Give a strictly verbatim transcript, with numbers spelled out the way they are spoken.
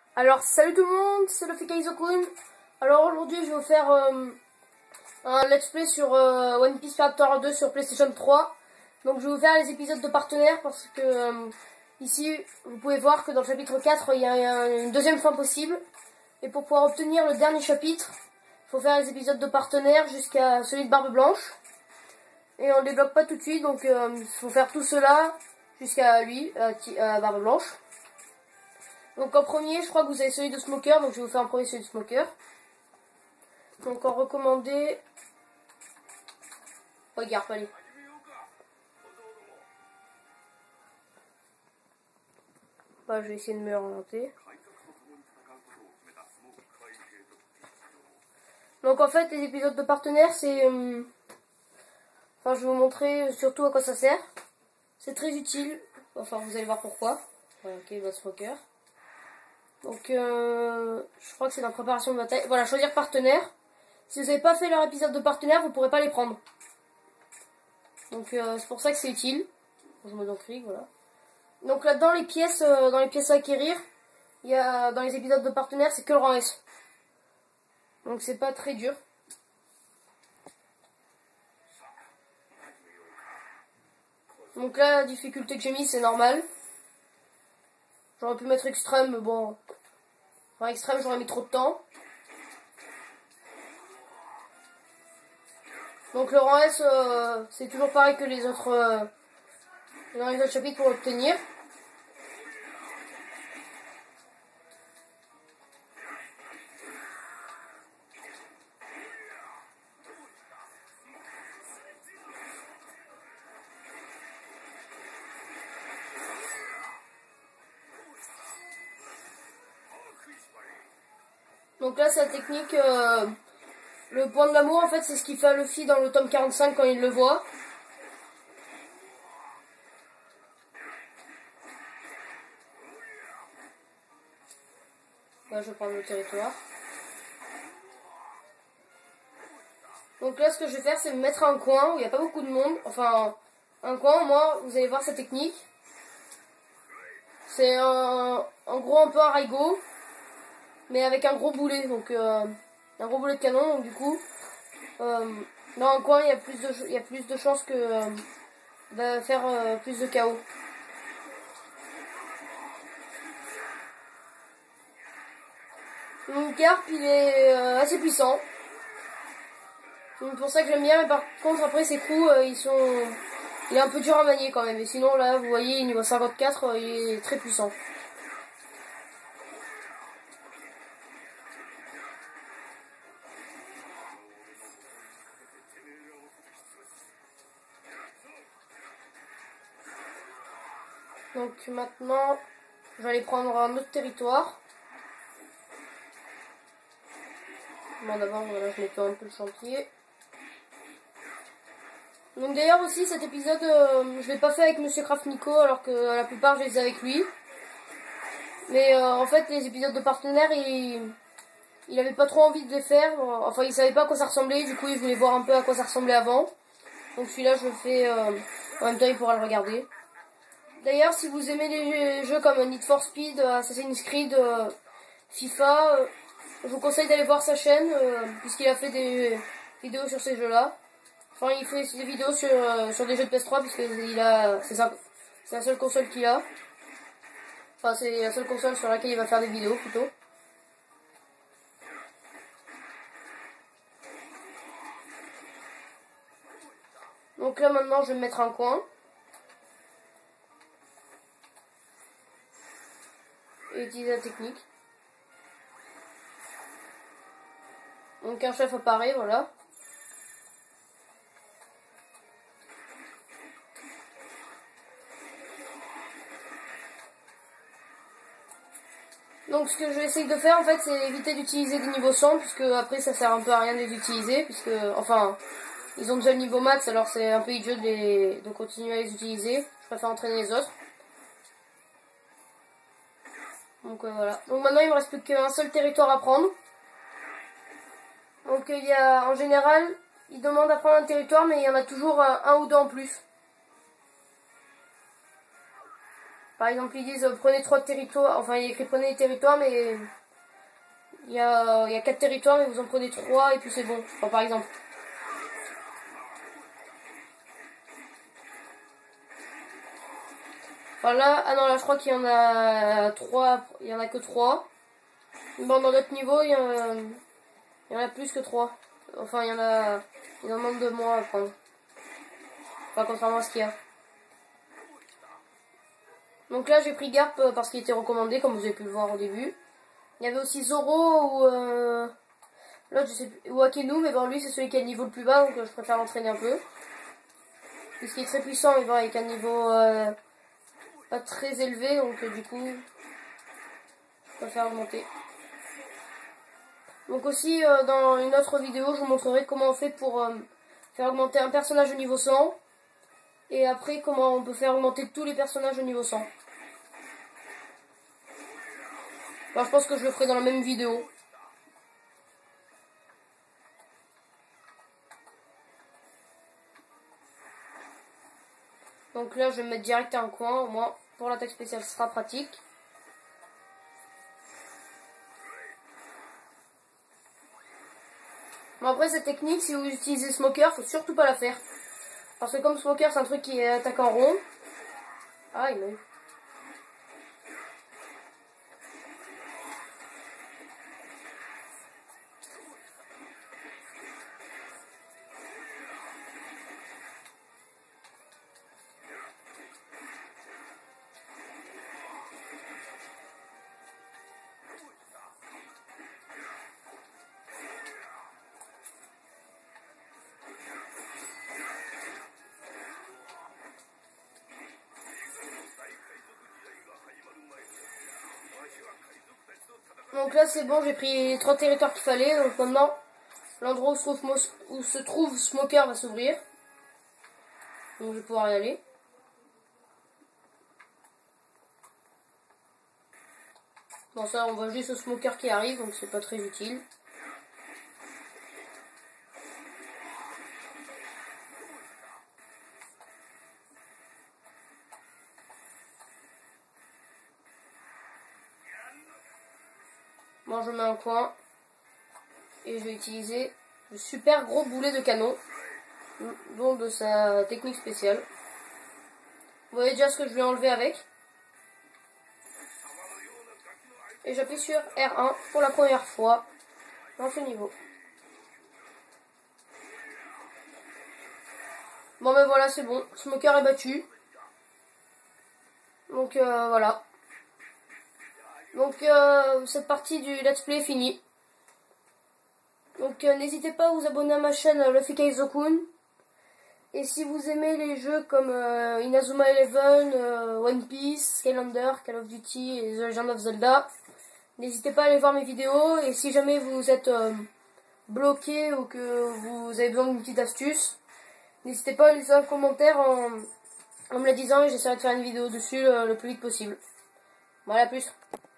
Alors salut tout le monde, c'est le Fikaizokun. Alors aujourd'hui je vais vous faire euh, un let's play sur euh, One Piece Chapter deux sur PlayStation trois. Donc je vais vous faire les épisodes de partenaires parce que euh, ici vous pouvez voir que dans le chapitre quatre il y a une deuxième fin possible. Et pour pouvoir obtenir le dernier chapitre, il faut faire les épisodes de partenaires jusqu'à celui de Barbe Blanche. Et on ne débloque pas tout de suite, donc il euh, faut faire tout cela jusqu'à lui, à, à Barbe Blanche. Donc en premier, je crois que vous avez celui de Smoker, donc je vais vous faire en premier celui de Smoker. Donc en recommandé... Regarde, allez. Bah, je vais essayer de me orienter. Donc en fait, les épisodes de partenaires, c'est... Euh... Enfin, je vais vous montrer surtout à quoi ça sert. C'est très utile. Enfin, vous allez voir pourquoi. Ouais, ok, bah Smoker. Donc, euh, je crois que c'est la préparation de bataille. Voilà, choisir partenaire. Si vous n'avez pas fait leur épisode de partenaire, vous ne pourrez pas les prendre. Donc, euh, c'est pour ça que c'est utile. Je me clique, voilà. Donc, là-dedans, les pièces, euh, dans les pièces à acquérir, il y a, dans les épisodes de partenaire, c'est que le rang S. Donc, c'est pas très dur. Donc là, la difficulté que j'ai mis, c'est normal. J'aurais pu mettre extrême, mais bon. Enfin, extrême, j'aurais mis trop de temps. Donc le rang S, euh, c'est toujours pareil que les autres, euh, dans les autres chapitres pour obtenir. Donc là, c'est la technique, euh, le point de l'amour, en fait, c'est ce qu'il fait à Luffy dans le tome quarante-cinq quand il le voit. Là, je vais prendre le territoire. Donc là, ce que je vais faire, c'est me mettre à un coin où il n'y a pas beaucoup de monde. Enfin, un coin, moi, vous allez voir cette technique. C'est un, en gros un peu un Raigo, mais avec un gros boulet. Donc, euh, un gros boulet de canon, donc du coup... Euh, dans un coin, il y a plus de, il y a plus de chances que euh, de faire euh, plus de chaos. Mon Garp, il est euh, assez puissant. C'est pour ça que j'aime bien, mais par contre, après, ses coups, euh, ils sont... Il est un peu dur à manier quand même. Et sinon, là, vous voyez, niveau cinquante-quatre, euh, il est très puissant. Donc maintenant, je vais aller prendre un autre territoire. Bon, d'abord, voilà, je nettoie un peu le chantier. Donc d'ailleurs aussi, cet épisode, euh, je l'ai pas fait avec Monsieur Craft Nico, alors que la plupart, je les ai avec lui. Mais euh, en fait, les épisodes de partenaires, il... il avait pas trop envie de les faire. Enfin, il savait pas à quoi ça ressemblait, du coup, il voulait voir un peu à quoi ça ressemblait avant. Donc celui-là, je le fais, euh, en même temps, il pourra le regarder. D'ailleurs, si vous aimez les jeux comme Need for Speed, Assassin's Creed, euh, FIFA, euh, je vous conseille d'aller voir sa chaîne, euh, puisqu'il a fait des vidéos sur ces jeux-là. Enfin, il fait des vidéos sur, euh, sur des jeux de P S trois, puisque a, c'est la seule console qu'il a. Enfin, c'est la seule console sur laquelle il va faire des vidéos, plutôt. Donc là, maintenant, je vais me mettre un coin. Et utiliser la technique. Donc un chef apparaît, voilà. Donc ce que je vais essayer de faire en fait, c'est éviter d'utiliser des niveaux cent, puisque après ça sert un peu à rien de les utiliser, puisque enfin ils ont déjà le niveau max, alors c'est un peu idiot de, les, de continuer à les utiliser. Je préfère entraîner les autres. Donc euh, voilà. Donc maintenant il me reste plus qu'un seul territoire à prendre. Donc il y a en général, ils demandent à prendre un territoire, mais il y en a toujours un, un ou deux en plus. Par exemple, ils disent euh, prenez trois territoires, enfin il y a écrit prenez les territoires, mais il y a, il y a quatre territoires, mais vous en prenez trois et puis c'est bon. Enfin, par exemple. Enfin là, ah non, là je crois qu'il y en a trois, il y en a que trois. Bon, dans notre niveau, il y, a, il y en a plus que trois. Enfin, il y en a, il en manque de moins à prendre. Enfin, contrairement à ce qu'il y a. Donc là, j'ai pris Garp parce qu'il était recommandé, comme vous avez pu le voir au début. Il y avait aussi Zoro ou euh, l'autre, je sais plus, ou Akenu, mais bon, lui, c'est celui qui a le niveau le plus bas, donc euh, je préfère l'entraîner un peu. Puisqu'il est très puissant, mais bon, avec un niveau euh, pas très élevé, donc euh, du coup, je préfère augmenter. Donc aussi, euh, dans une autre vidéo, je vous montrerai comment on fait pour euh, faire augmenter un personnage au niveau cent. Et après, comment on peut faire augmenter tous les personnages au niveau cent. Alors, je pense que je le ferai dans la même vidéo. Donc là, je vais me mettre direct à un coin, au moins, pour l'attaque spéciale, ce sera pratique. Bon, après, cette technique, si vous utilisez Smoker, faut surtout pas la faire. Parce que comme Smoker, c'est un truc qui attaque en rond. Ah, il m'a eu. Donc là c'est bon, j'ai pris les trois territoires qu'il fallait. Donc maintenant, l'endroit où, se trouve, où se trouve Smoker va s'ouvrir. Donc je vais pouvoir y aller. Bon ça, on voit juste le Smoker qui arrive, donc c'est pas très utile. Moi je mets un coin. Et je vais utiliser le super gros boulet de canon. Donc de sa technique spéciale. Vous voyez déjà ce que je vais enlever avec. Et j'appuie sur R un pour la première fois dans ce niveau. Bon ben voilà, c'est bon. Smoker est battu. Donc euh, voilà. Donc euh, cette partie du let's play est finie. Donc euh, n'hésitez pas à vous abonner à ma chaîne euh, Luffy Kaizokun. Et si vous aimez les jeux comme euh, Inazuma Eleven, euh, One Piece, Skylander, Call of Duty et The Legend of Zelda, n'hésitez pas à aller voir mes vidéos. Et si jamais vous êtes euh, bloqué ou que vous avez besoin d'une petite astuce, n'hésitez pas à laisser un commentaire en, en me le disant et j'essaierai de faire une vidéo dessus le, le plus vite possible. Voilà, à plus.